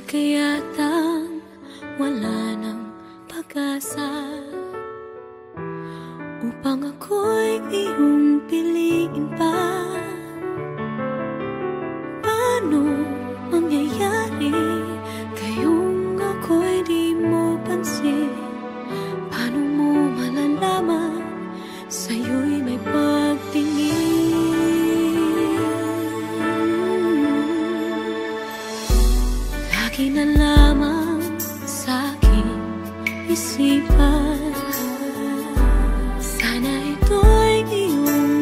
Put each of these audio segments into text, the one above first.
Kayatang wala ng pag-asa upang ako'y iyong piliin pa. Paano mangyayari kayong ako'y di mo pansin? Paano mo malalaman sa'yo'y may pagtingin? Lagi na lamang sa'king isipan, sana ito'y iyong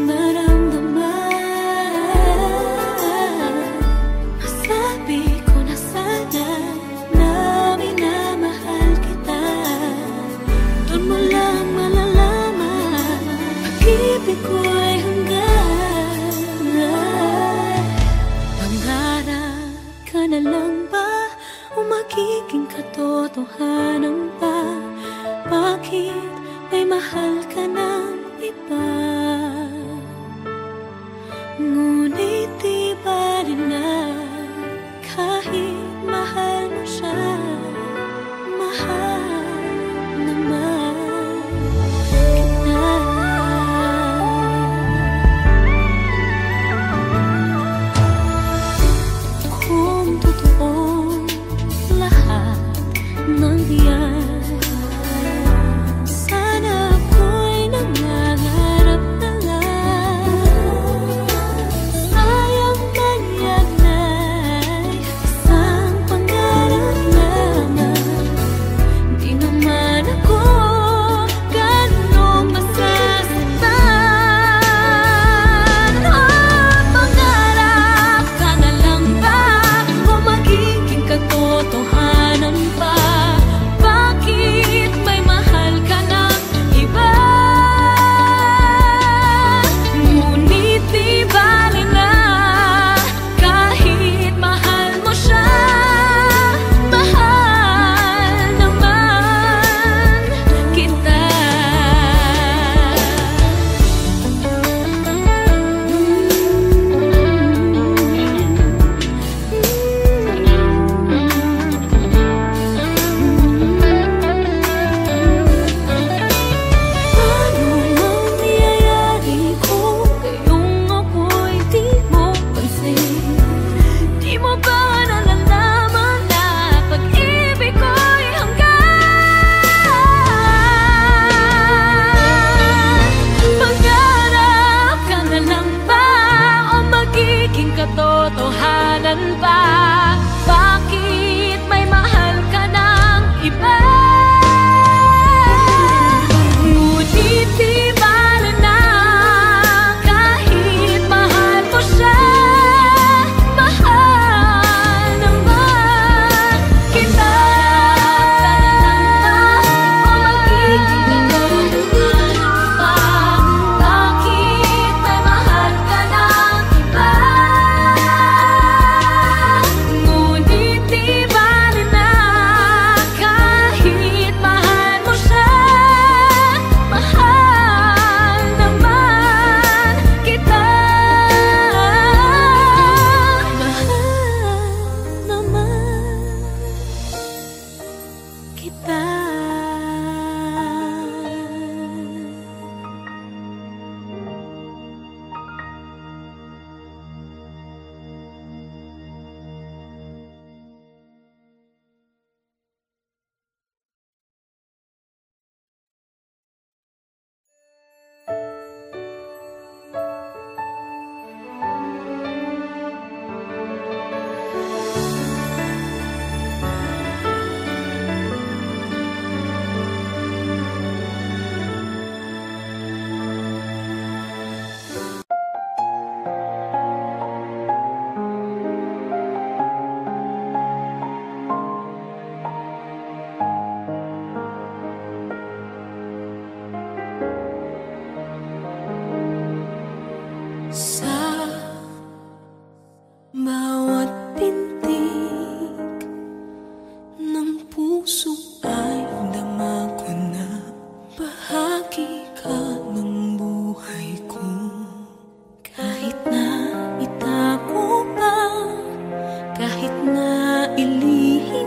maramdaman. Masabi ko na sana na minamahal kita. Doon mo lang malalaman pag-ibig ko'y hanggan. Pangarap ka na lang ba o magiging katotohanan pa? Bakit may mahal ka ng iba? Ngunit di ba rin na kahit mahal mo siya, mahal naman kita. Kung totoo lahat ng iyan, sana ako'y nangangarap na lang. Sayang man yan ay isang pangarap lamang. Di naman ako ganong masasaktan. Pangarap ka na lang ba o magiging katotohanan pa? Bakit may mahal ka ng iba? Ngunit di bali na kahit mahal mo siya, mahal naman kita. Paano mangyayari kung ngayong ako'y di mo pansin? Di mo ba nalalaman na pag-ibig ko'y hanggan? Pangarap ka na lang ba o magiging katotohanan pa? Bakit may mahal ka ng iba? Ngunit di bali na kahit mahal mo siya, mahal naman kita. O magiging katotohanan pa? Bakit may mahal ka ng iba? Ngunit di bali na kahit mahal mo siya, mahal naman kita. Mahal naman kita. Sa bawat pintig ng puso ay dama ko na bahagi ka ng buhay ko. Kahit na itago pa, kahit na ilihim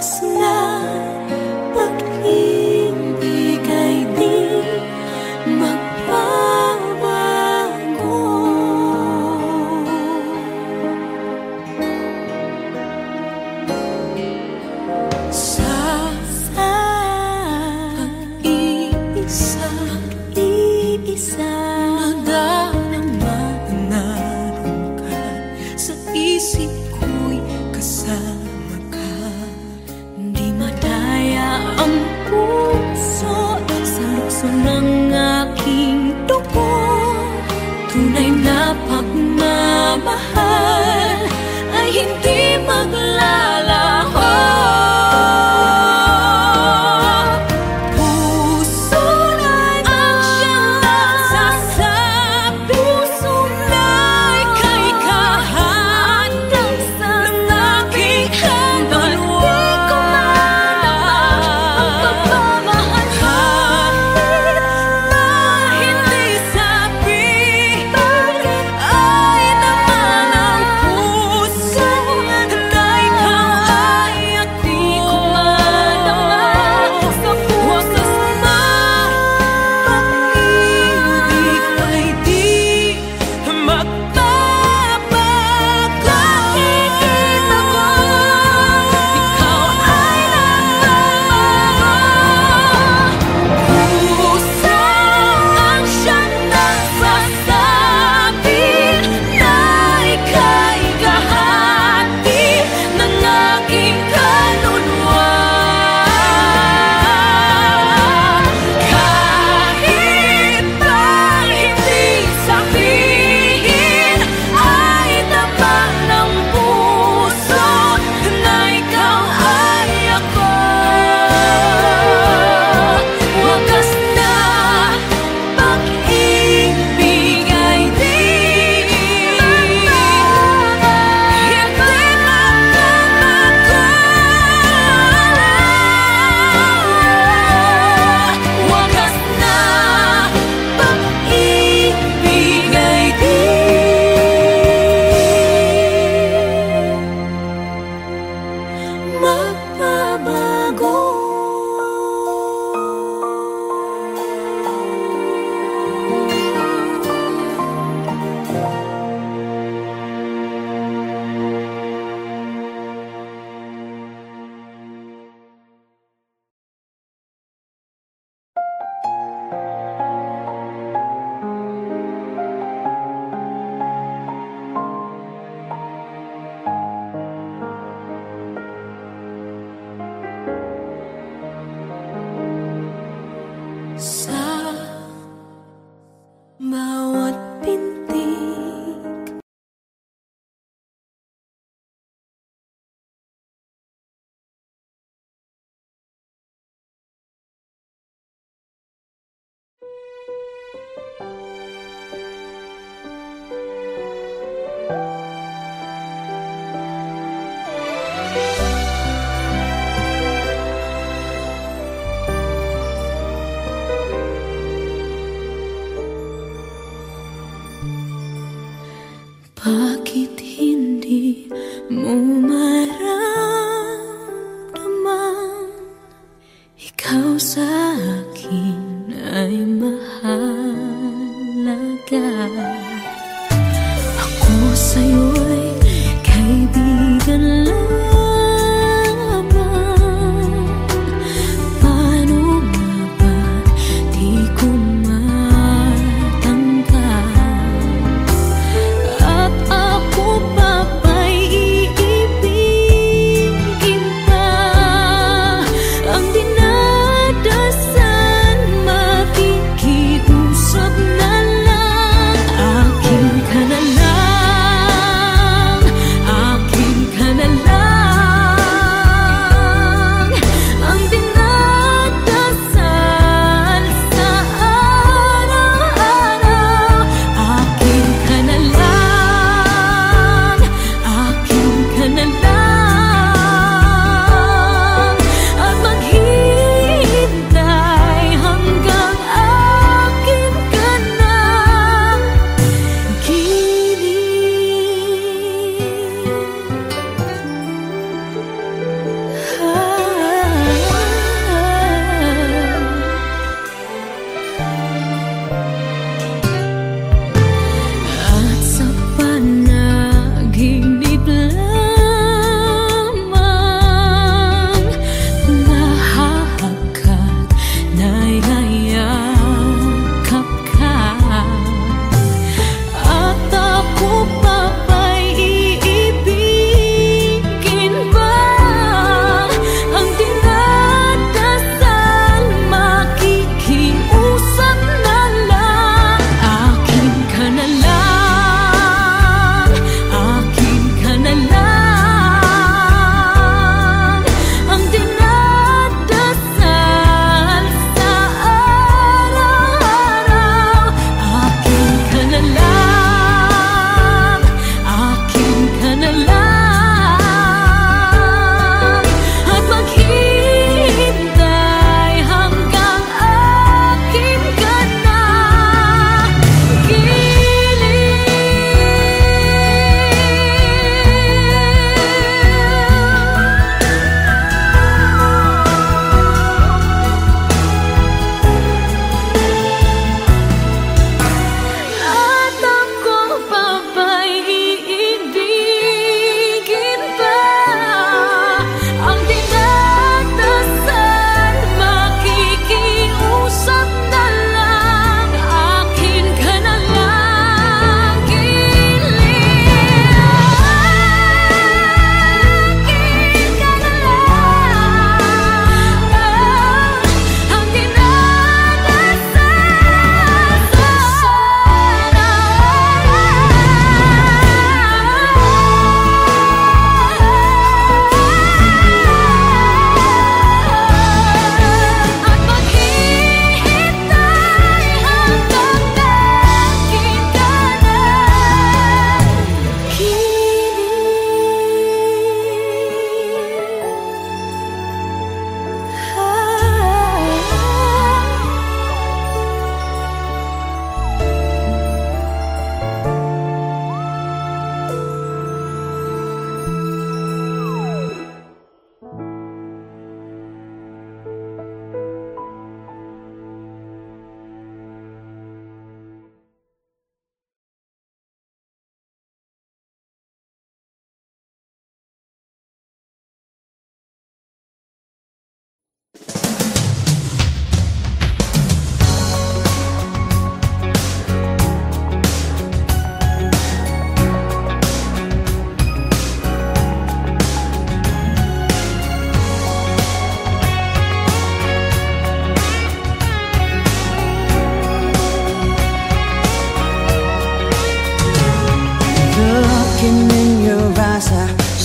Bakit hindi mo maramdaman ikaw sa akin ay mahalaga? Ako sa'yo'y kaibigan lamang. Paano nga ba di ko matanggap? At ako pa ba'y iibigin pa? Ang dinadasan, makikiusap na lang. Akin ka na lang, akin ka na lang.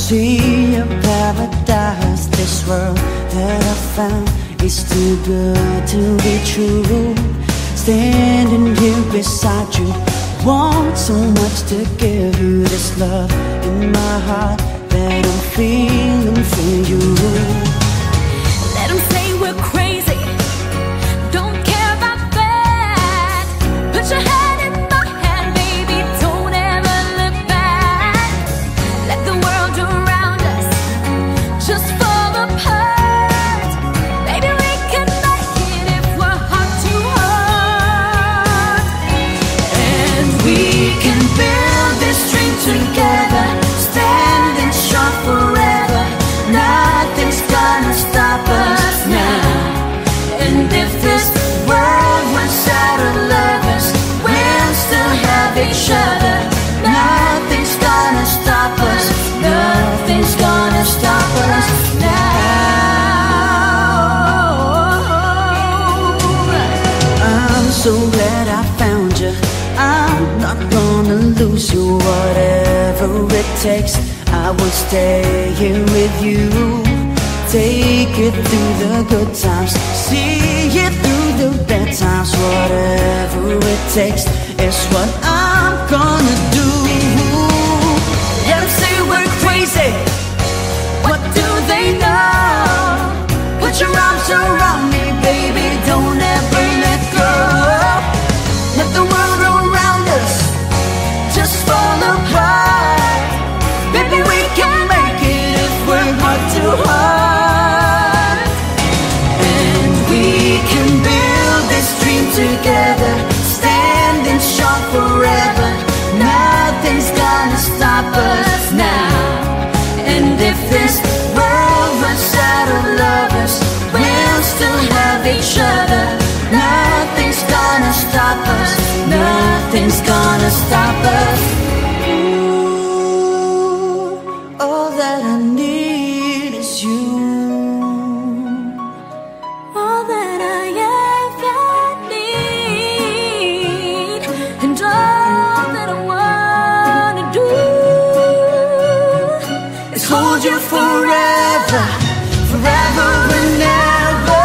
see a paradise. This world that I found is too good to be true. Standing here beside you, want so much to give you. This love in my heart that I'm feeling for you. Let them say we're crazy, don't care about that. Put your hand in my hand, baby, don't ever look back. Let the world around us just fall apart. Baby, we can make it if we're heart to heart. And we can build this dream together, standing strong forever. Nothing's gonna stop us now. And if this world runs out of lovers, we'll still have each other. Nothing's gonna stop us. Nothing's gonna stop us now. I'm so glad I found you. I'm not gonna lose you. Whatever it takes, I will stay here with you. Take it through the good times, see it through the bad times. Whatever it takes is what I'm gonna do. Let them say we're crazy, what do they know? Put your arms around me, baby, don't ever let go. Let the world around us just fall apart. Baby, we can make it if we're heart to heart. And we can build this dream together, standing strong forever. Nothing's gonna stop us now. And if this world runs out of lovers, we'll still have each other. Nothing's gonna stop us. Nothing's gonna stop us. Ooh, all that I need is you. All that I ever need, and all that I wanna do is hold you forever, forever and ever.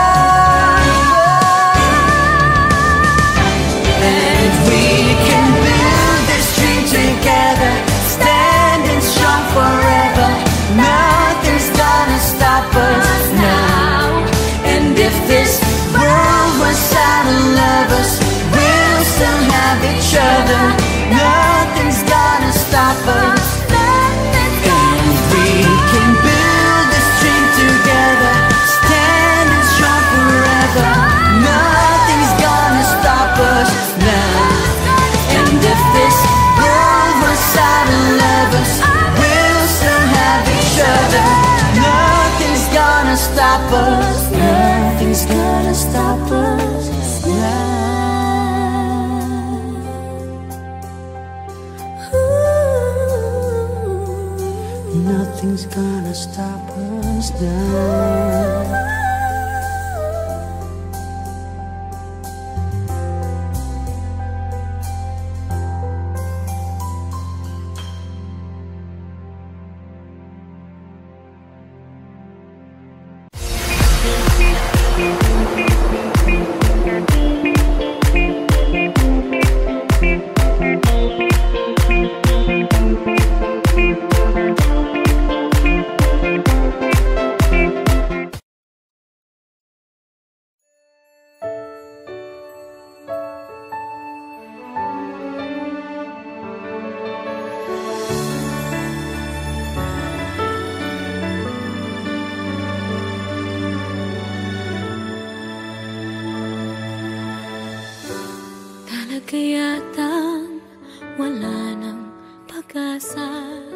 And we can build this dream together, standing strong forever. Nothing's gonna stop us now. And if this world was out of lovers, we'll still have each other. Nothing's gonna stop us. And we can build this dream together, standing strong forever. Nothing's gonna stop us now. And if this world was out of lovers, we'll still have each other. Nothing's gonna stop us. Nothing's gonna stop us now. Nothing's gonna stop us now. Talaga yatang wala nang pag-asa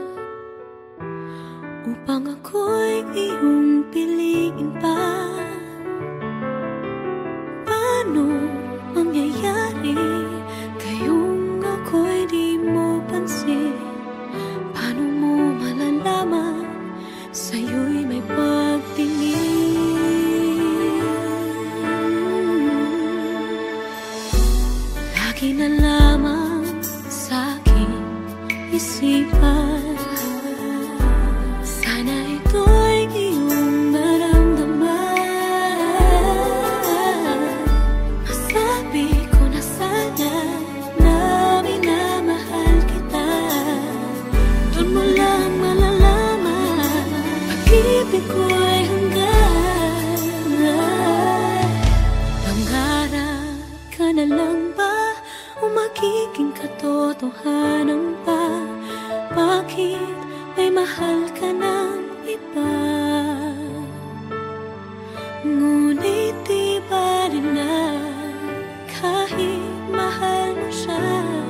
upang ako'y iyong piliin pa. Paano mangyayari kayong ako'y di mo pansin? Paano mo malalaman sa'yo'y may pagtingin? Lagi na lamang sa aking isipan, pag-ibig ko'y hanggan. Pangarap ka na lang ba o magiging katotohanan pa? Bakit may mahal ka ng iba? Ngunit di ba rin na kahit mahal mo siya,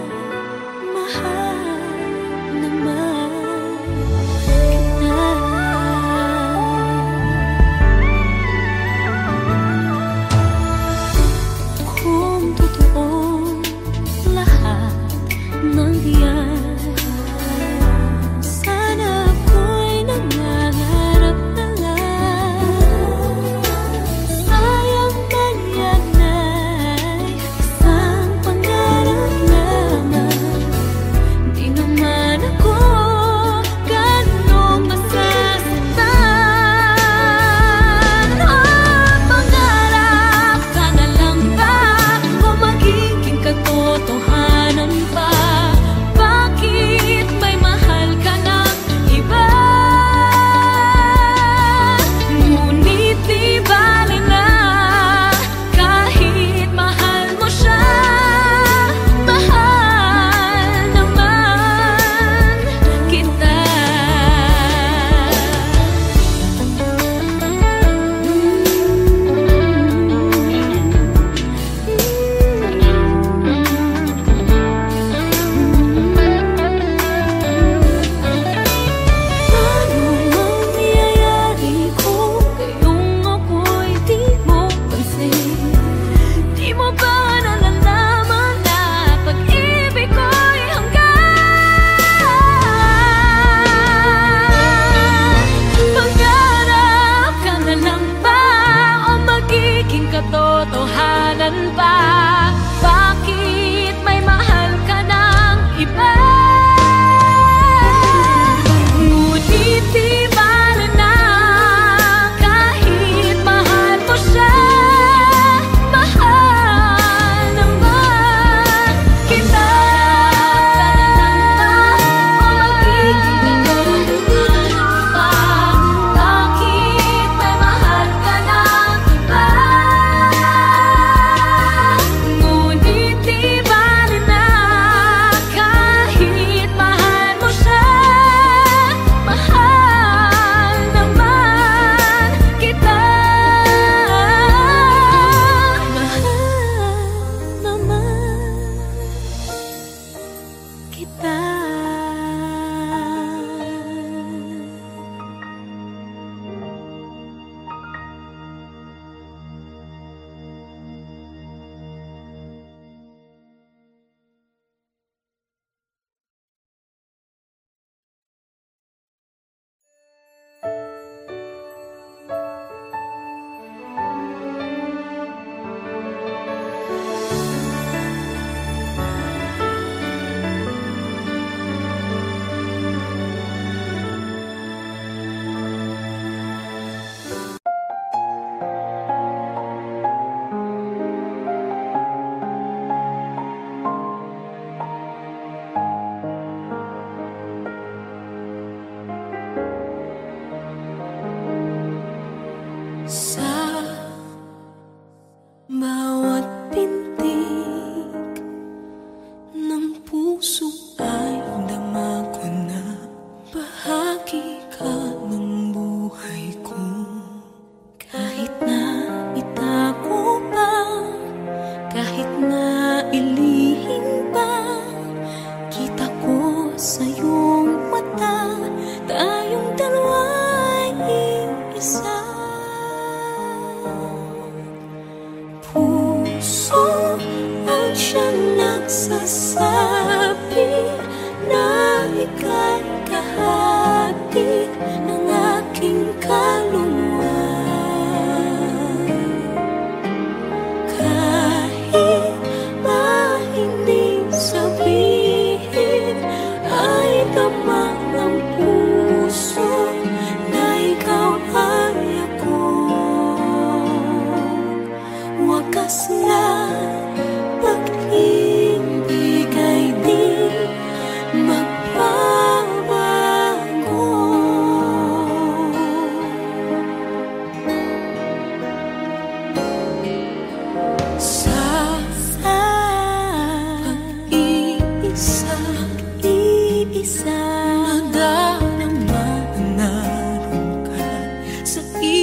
mahal naman kita. Kung totoo lahat ng yan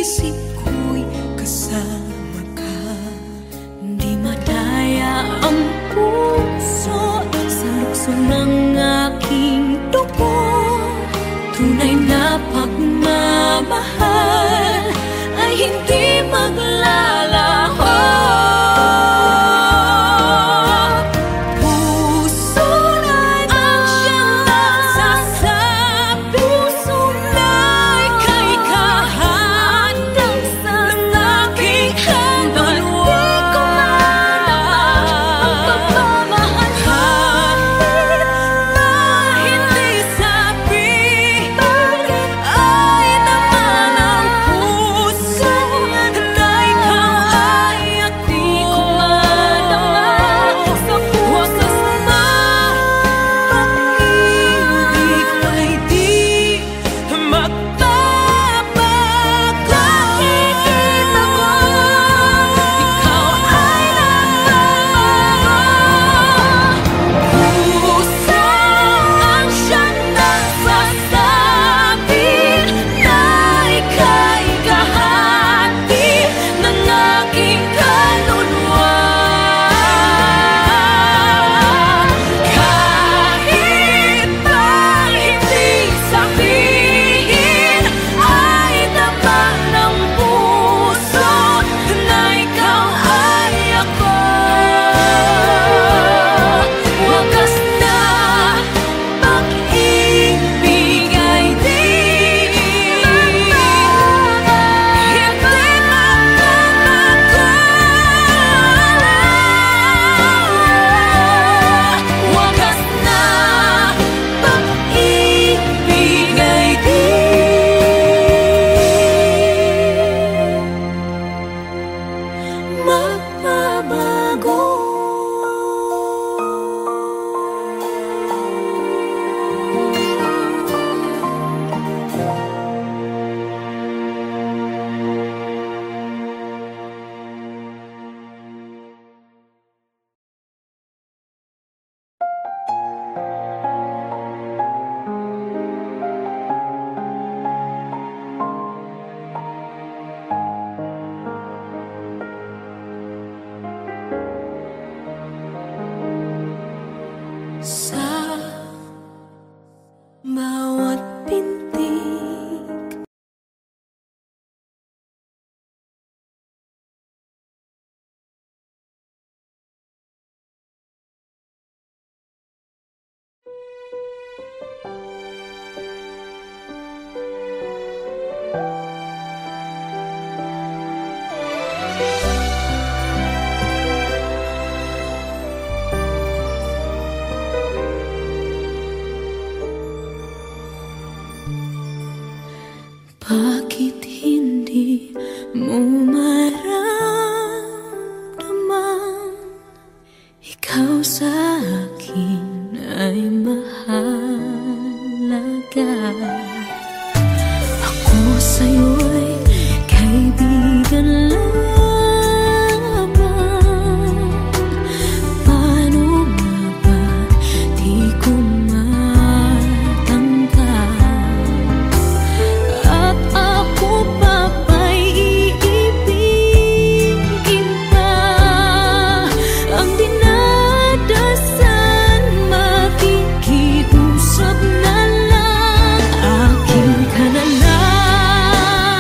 isip ko'y kasama ka. Di madaya ang puso sa lukso ng aking dugo. Tunay na pagmamahal ay hindi maglalaho. Puso na'y ang siyang nagsasabi, puso na'y kay kahandang sa aking kaluluwa. Di ko madama ang pagmamahal kahit na hindi sabihin, ay naman ang puso na ikaw ay ako. Di ko madama sa wakas na pag-ibig ay di magbabago. Nakikita ko ikaw ay nagbabago. Puso ang siyang nagsasabi na ika'y kahati ng aking kaluluwa. Kahit pa hindi sabihin, ay naman ng puso na ikaw ay ako. Wagas na pag-ibig ay di magbabago. Wagas na pag-ibig ay di magbabago. Sa bawat pintig bakit hindi mo maramdaman ikaw sa akin ay mahalaga? Ako sa'yo'y kaibigan lamang. Paano nga ba di ko matanggap? At ako pa ba'y iibigin pa? Ang dinadasan makikiusap na lang. Akin ka na lang.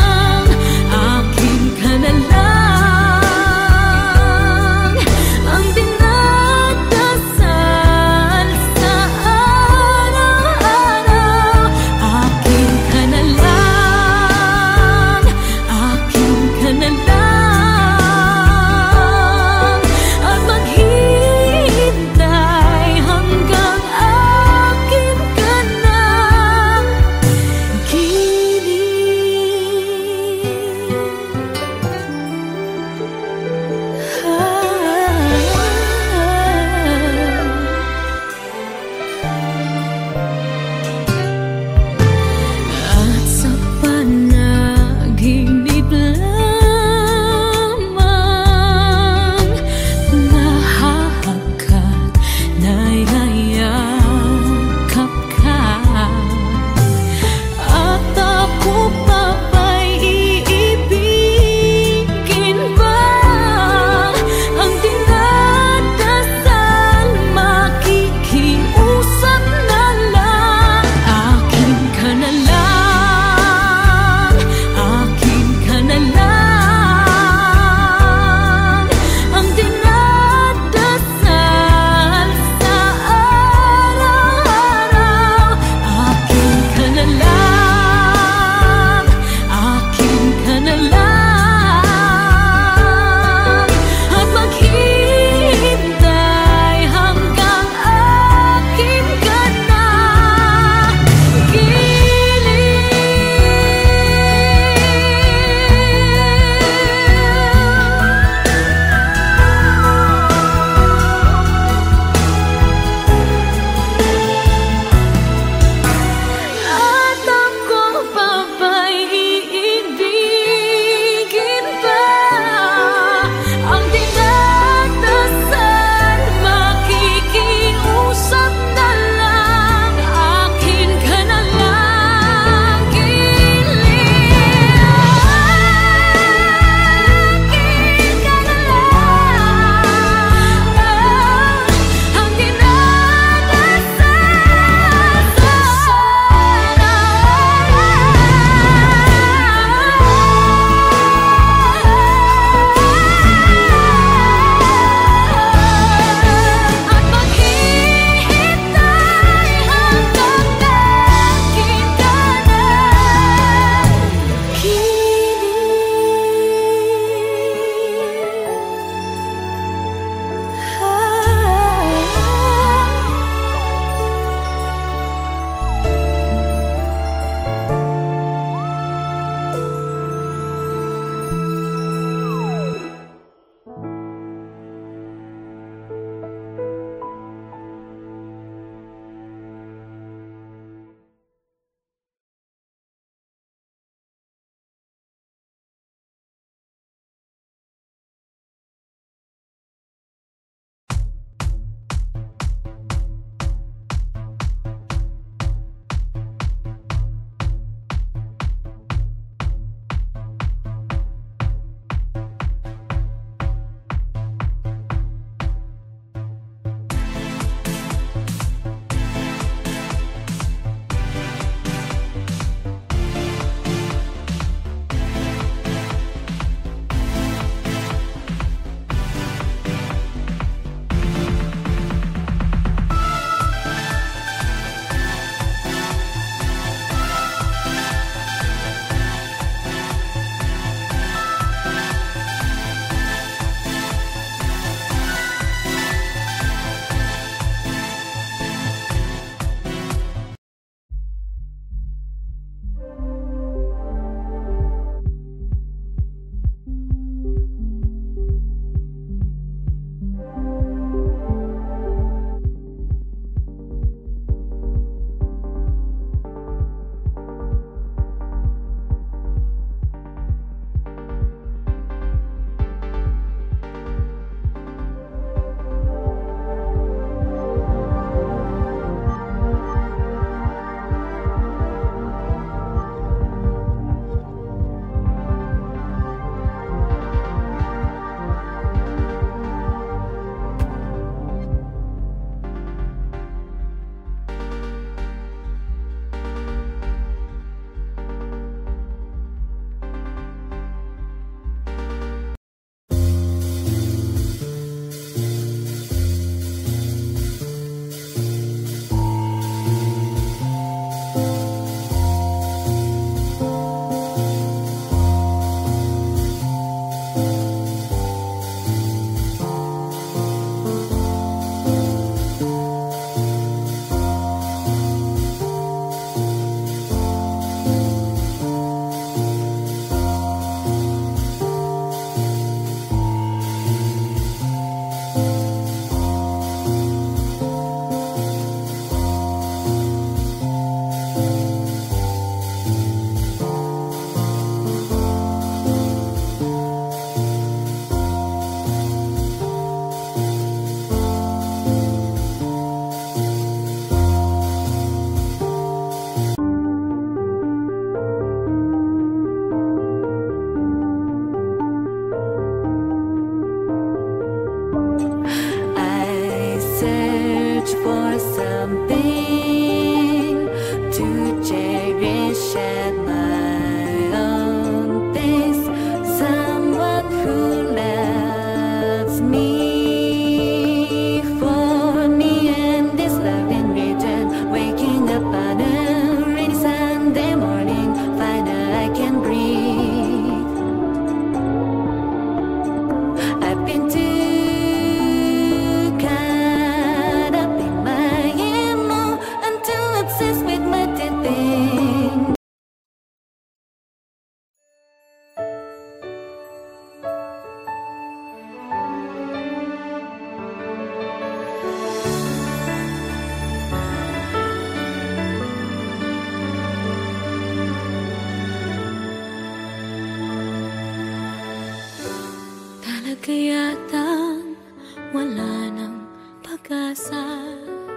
Kayatang wala ng pag-asa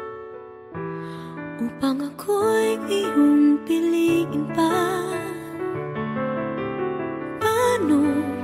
upang ako'y iyong piliin pa. Paano